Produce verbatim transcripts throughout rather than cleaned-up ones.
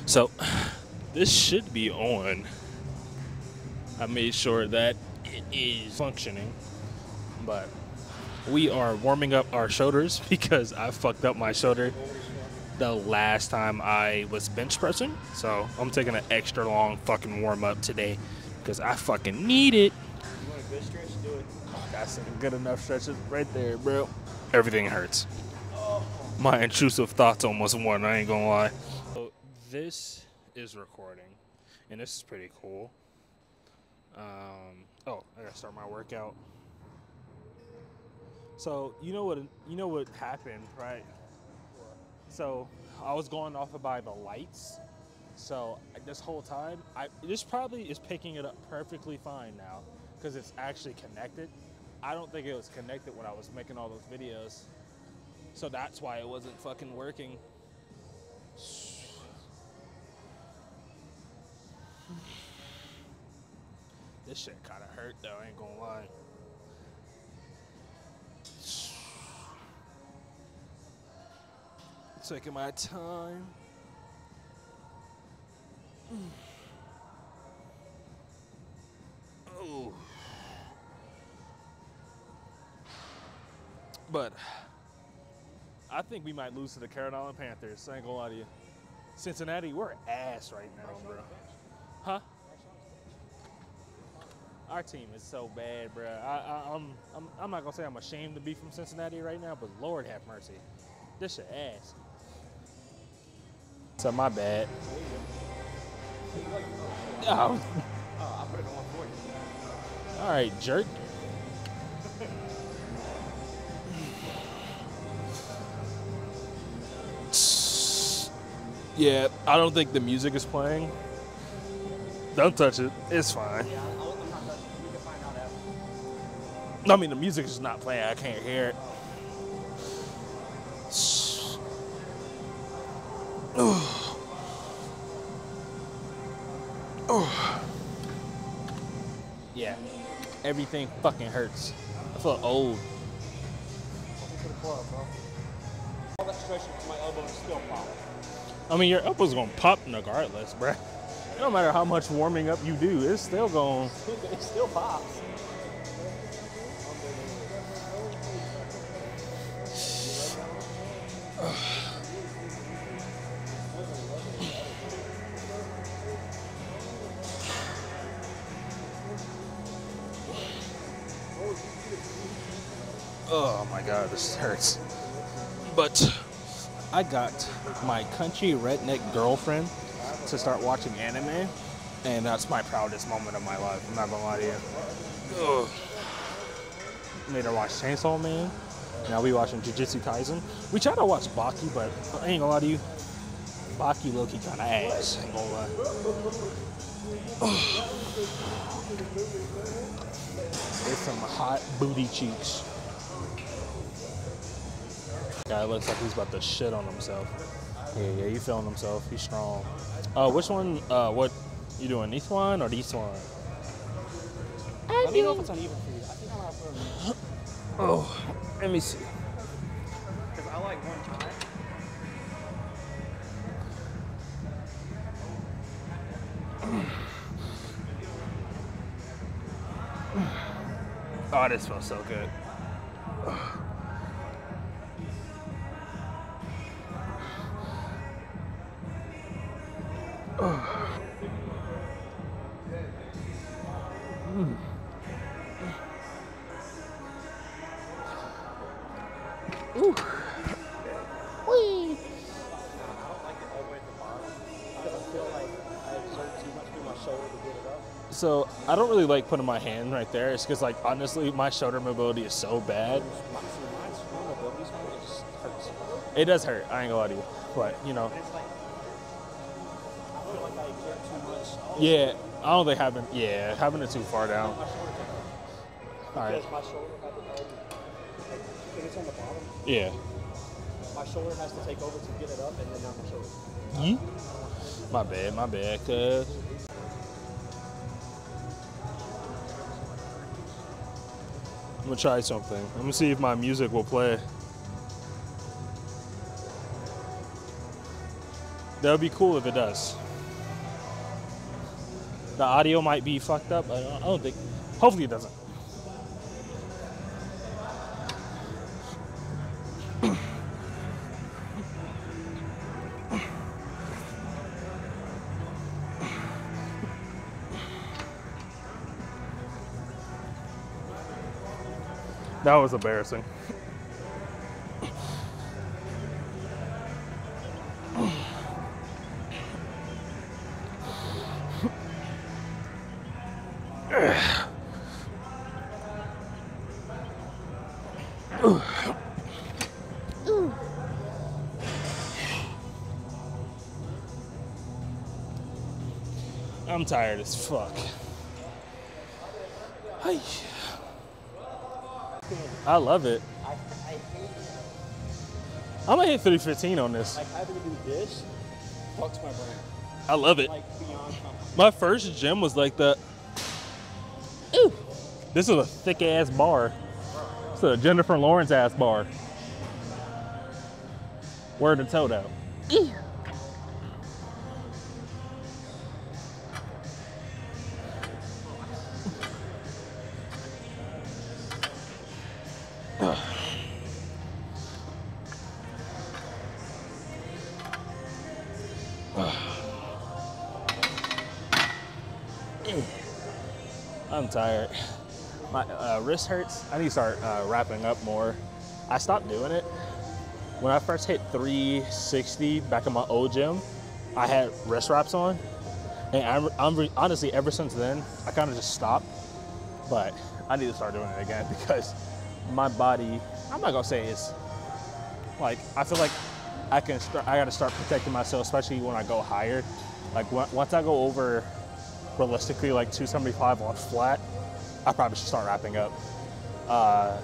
So, this should be on. I made sure that it is functioning, but we are warming up our shoulders because I fucked up my shoulder the last time I was bench pressing. So, I'm taking an extra long fucking warm up today because I fucking need it. You want a good stretch? Do it. That's a good enough stretch right there, bro. Everything hurts. My intrusive thoughts almost won, I ain't gonna lie. So this is recording, and this is pretty cool. Um, oh, I gotta start my workout. So you know what? You know what happened, right? So I was going off by the lights. So this whole time, I this probably is picking it up perfectly fine now because it's actually connected. I don't think it was connected when I was making all those videos. So that's why it wasn't fucking working. This shit kind of hurt though, I ain't gonna lie. Taking my time. Oh. But I think we might lose to the Carolina Panthers. I ain't gonna lie to you. Cincinnati, we're ass right now, bro. Huh? Our team is so bad, bro. I, I, I'm, I'm, I'm not gonna say I'm ashamed to be from Cincinnati right now, but Lord have mercy, this shit ass. So my bad. Oh. Oh, I put it on for you. All right, jerk. Yeah, I don't think the music is playing. Don't touch it. It's fine. Yeah, I'm not touching it. We can find out after. I mean, the music is not playing. I can't hear it. Oh. Oh. Yeah, everything fucking hurts. I feel old. Welcome to the club, bro. All that stretching from my elbow is still popping. I mean, your elbow's gonna pop regardless, bruh. No matter how much warming up you do, it's still going. It still pops. Oh my god, this hurts. But I got my country redneck girlfriend to start watching anime, and that's my proudest moment of my life. I'm not gonna lie to you. Ugh. Made her watch Chainsaw Man. Now we watching Jujutsu Kaisen. We tried to watch Baki, but I ain't gonna lie to you. Baki low-key kinda ass. Ain't gonna lie. Ugh. There's some hot booty cheeks. Guy looks like he's about to shit on himself. Yeah, yeah, he's feeling himself. He's strong. Uh, which one? Uh, what you doing? This one or this one? Let me know if it's uneven for you. I think I'm gonna put it. Oh, let me see. Because I like one time. Oh, this feels so good. Mm. Ooh. Whee. I don't like it all the way at the bottom because I feel like I exert too much through my shoulder to get it up. So I don't really like putting my hand right there. It's because, like, honestly, my shoulder mobility is so bad. My, see, mine's my mobility's fine, it just hurts. It does hurt. I ain't gonna lie to you, but you know. And it's like, I feel like I exert too much. Yeah, I don't think having yeah having it too far down. My shoulder takes All right. because my shoulder had to, um, like, when it's on the bottom, Yeah. my shoulder has to take over to get it up, and then now my shoulder. Yeet. My bad, my bad, cuz. I'm gonna try something. I'm gonna see if my music will play. That would be cool if it does. The audio might be fucked up. I don't, I don't think. Hopefully it doesn't. That was embarrassing. I'm tired as fuck. Hi. I love it. I, I hate I'm gonna hit three fifteen on this. like having to do this. Fucks my brain. I love it. Like beyond comprehension. My first gym was like that. Ooh. This is a thick ass bar. It's a Jennifer Lawrence ass bar. Word to Toto. I'm tired. My uh, wrist hurts. I need to start uh, wrapping up more. I stopped doing it. When I first hit three sixty back in my old gym, I had wrist wraps on. And I'm, I'm re- honestly, ever since then, I kind of just stopped. But I need to start doing it again because my body, I'm not gonna say it's like, I feel like I can start, I gotta start protecting myself, especially when I go higher. Like when, once I go over realistically like two seventy-five on flat, I probably should start wrapping up. Uh,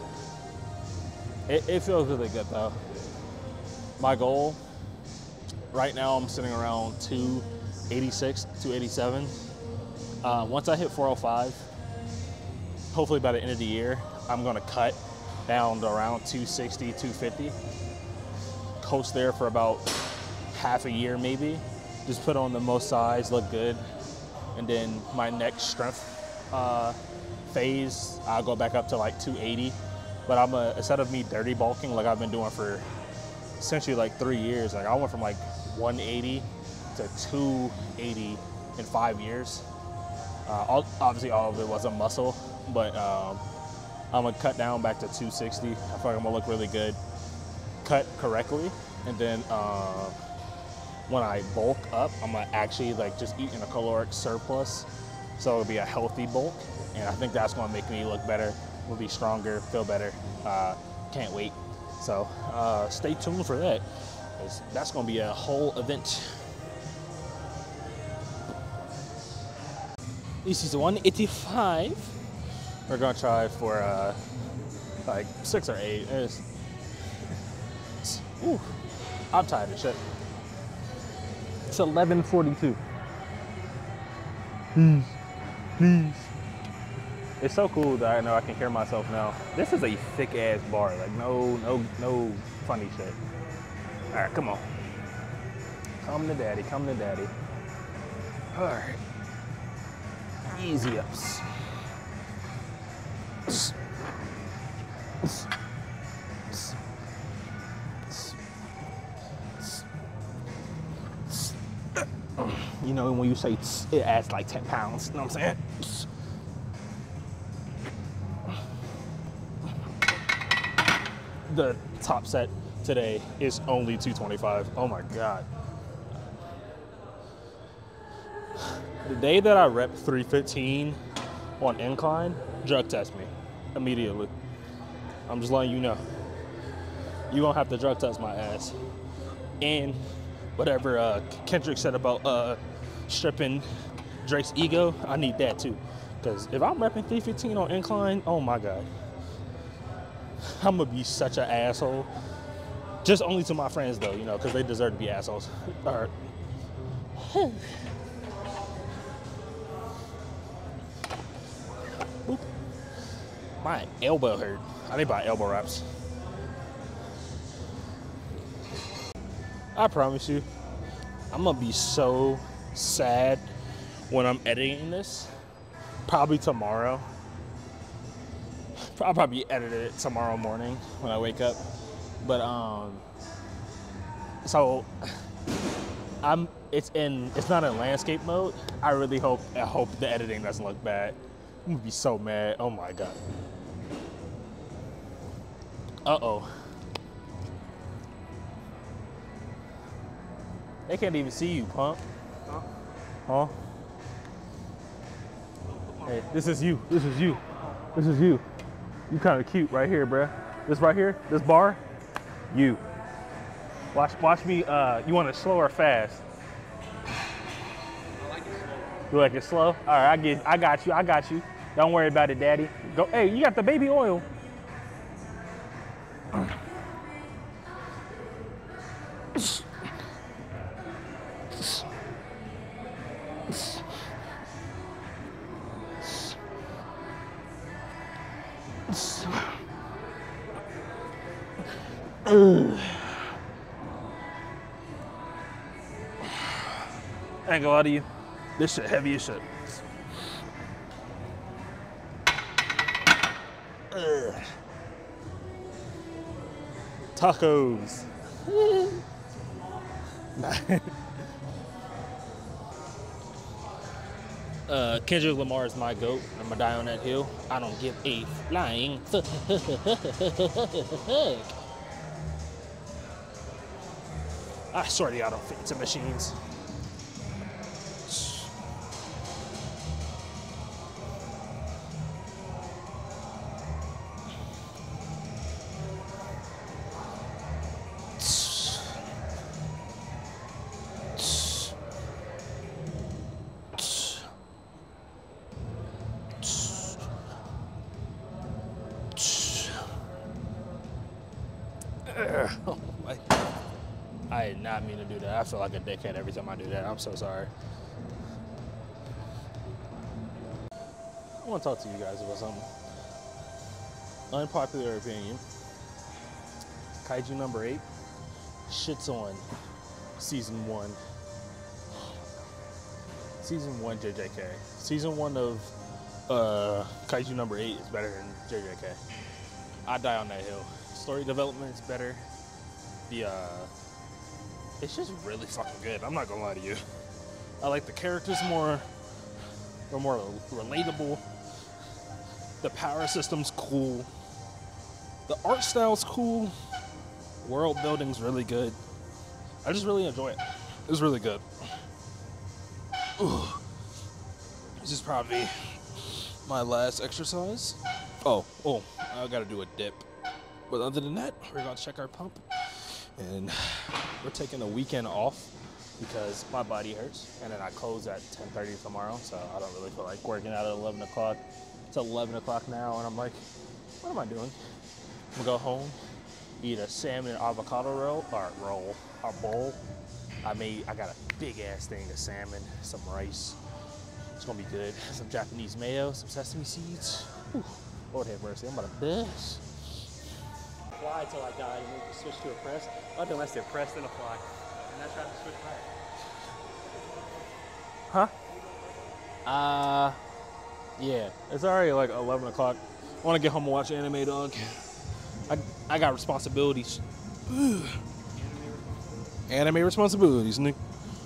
it, it feels really good though. My goal right now, I'm sitting around two eighty-six, two eighty-seven. Uh, once I hit four oh five, hopefully by the end of the year, I'm gonna cut down to around two sixty, two fifty. Coast there for about half a year maybe. Just put on the most size, look good. And then my next strength uh, phase, I'll go back up to like two eighty. But I'm a, instead of me dirty bulking like I've been doing for essentially like three years, like I went from like one eighty to two eighty in five years. Uh, all, obviously all of it wasn't muscle, but um, I'm gonna cut down back to two sixty. I feel like I'm gonna look really good, cut correctly, and then uh, when I bulk up, I'm gonna actually like just eat in a caloric surplus, so it'll be a healthy bulk, and I think that's gonna make me look better, will be stronger, feel better. Uh, can't wait. So uh, stay tuned for that, 'cause that's gonna be a whole event. This is one eighty-five. We're gonna try for uh, like six or eight. It's, it's, ooh, I'm tired of shit. It's eleven forty-two. Please, please. It's so cool that I know I can hear myself now. This is a thick ass bar. Like no, no, no funny shit. All right, come on. Come to daddy, come to daddy. All right. Easy ups. You know, when you say tss, it adds like ten pounds, you know what I'm saying? The top set today is only two twenty-five. Oh my God. The day that I rep three fifteen on incline, drug test me immediately. I'm just letting you know. You won't have to drug test my ass. And whatever uh, Kendrick said about uh, stripping Drake's ego, I need that too. Because if I'm repping three fifteen on incline, oh my God. I'm gonna be such an asshole. Just only to my friends though, you know, because they deserve to be assholes. All right. Oop. My elbow hurt. I need to buy elbow wraps. I promise you, I'm gonna be so sad when I'm editing this. Probably tomorrow. I'll probably edit it tomorrow morning when I wake up. But um, so I'm. It's in. It's not in landscape mode. I really hope. I hope the editing doesn't look bad. I'm gonna be so mad. Oh my god. Uh oh. They can't even see you, punk. Huh? Huh? Hey, this is you. This is you. This is you. You kind of cute right here, bruh. This right here, this bar, you. Watch, watch me. Uh, you want it slow or fast? I like it slow. You like it slow? All right, I get. I got you. I got you. Don't worry about it, daddy. Go. Hey, you got the baby oil. I ain't gonna lie to you. This shit heavy as shit. Ugh. Tacos. uh, Kendrick Lamar is my GOAT. I'm gonna die on that hill. I don't give a flying fuck. I swear to God, I don't fit into machines. Oh my God. I did not mean to do that. I feel like a dickhead every time I do that. I'm so sorry. I want to talk to you guys about something. Unpopular opinion. Kaiju number eight shits on season one. Season one J J K. Season one of uh, Kaiju number eight is better than J J K. I die on that hill. Story development is better. The uh, it's just really fucking good. I'm not gonna lie to you. I like the characters more. They're more relatable. The power system's cool. The art style's cool. World building's really good. I just really enjoy it. It's really good. Ooh. This is probably my last exercise. Oh, oh, I gotta do a dip. But other than that, we're gonna check our pump. And we're taking the weekend off because my body hurts. And then I close at ten thirty tomorrow, so I don't really feel like working out at eleven o'clock. It's eleven o'clock now, and I'm like, what am I doing? I'm gonna go home, eat a salmon and avocado roll, or roll, or bowl. I made, I got a big ass thing of salmon, some rice. It's gonna be good. Some Japanese mayo, some sesame seeds. Whew. Lord have mercy, I'm about to bust. Fly till I died and then switch to a press. Nothing less than press than a fly. And I tried to switch back. Huh? Uh, yeah. It's already like eleven o'clock. I want to get home and watch anime, dog. I, I got responsibilities. Anime responsibilities, Nick.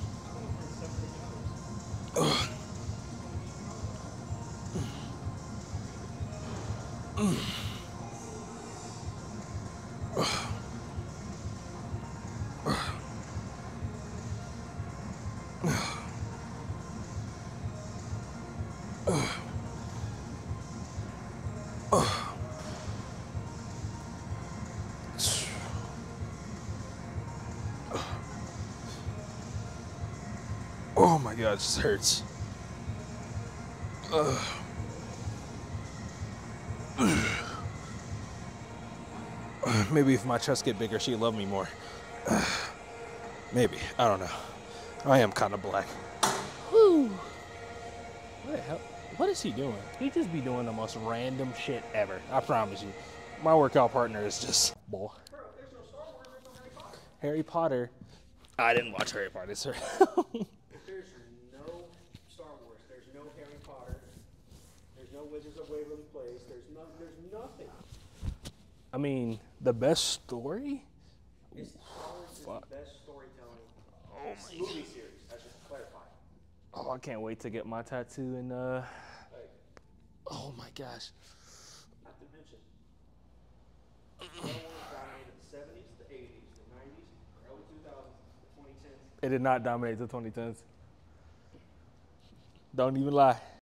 Oh my God, it just hurts. Ugh. Maybe if my chest get bigger, she'd love me more. Maybe. I don't know. I am kind of black. Whew. What the hell? What is he doing? He just be doing the most random shit ever. I promise you. My workout partner is just... Boy. Harry Potter I didn't watch Harry Potter, sir. There's no Star Wars. There's no Harry Potter. There's no Wizards of Waverly Place. There's no. There's nothing. I mean, the best story? It's Star Wars is Fuck. the best storytelling Oh my movie series. I should clarify. Oh, I can't wait to get my tattoo and uh Like, oh my gosh. not to mention, Star Wars dominated the seventies, the eighties, the nineties, early two thousands, the twenty tens. It did not dominate the twenty tens. Don't even lie.